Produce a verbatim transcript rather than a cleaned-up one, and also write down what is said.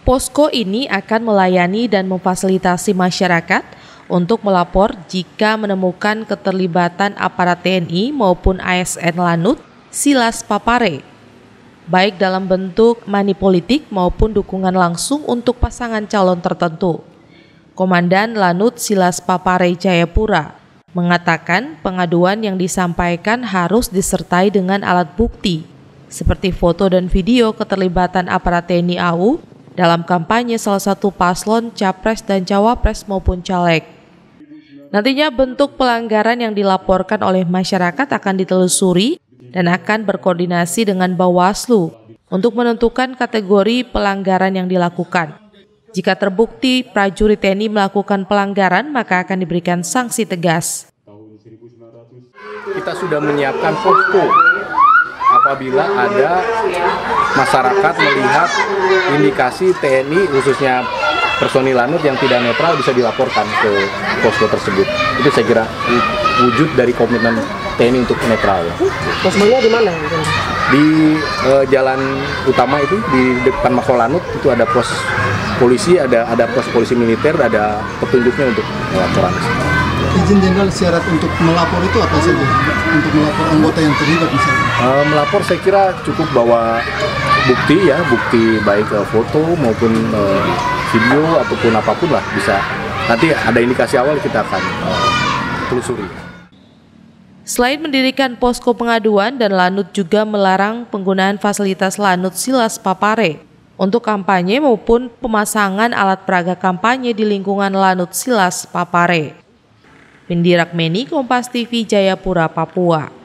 Posko ini akan melayani dan memfasilitasi masyarakat untuk melapor jika menemukan keterlibatan aparat T N I maupun A S N Lanut Silas Papare, baik dalam bentuk money politik maupun dukungan langsung untuk pasangan calon tertentu. Komandan Lanut Silas Papare Jayapura mengatakan pengaduan yang disampaikan harus disertai dengan alat bukti, seperti foto dan video keterlibatan aparat T N I A U dalam kampanye salah satu paslon Capres dan Cawapres maupun Caleg. Nantinya bentuk pelanggaran yang dilaporkan oleh masyarakat akan ditelusuri dan akan berkoordinasi dengan Bawaslu untuk menentukan kategori pelanggaran yang dilakukan. Jika terbukti prajurit T N I melakukan pelanggaran, maka akan diberikan sanksi tegas. Kita sudah menyiapkan posko apabila ada masyarakat melihat indikasi T N I khususnya personil Lanut yang tidak netral bisa dilaporkan ke posko tersebut. Itu saya kira wujud dari komitmen T N I untuk netral. Poskonya di mana? Di eh, jalan utama itu di depan Mako Lanut itu ada pos polisi, ada ada pos polisi militer, ada petunjuknya untuk laporan. Izin jenderal syarat untuk melapor itu apa saja? Untuk melapor anggota yang terlibat misalnya? Uh, melapor saya kira cukup bawa bukti ya, bukti baik uh, foto maupun uh, video ataupun apapun lah bisa. Nanti ada indikasi awal kita akan uh, telusuri. Selain mendirikan posko pengaduan, dan Lanut juga melarang penggunaan fasilitas Lanut Silas Papare untuk kampanye maupun pemasangan alat peraga kampanye di lingkungan Lanut Silas Papare. Windy Rakmeni, Kompas T V, Jayapura, Papua.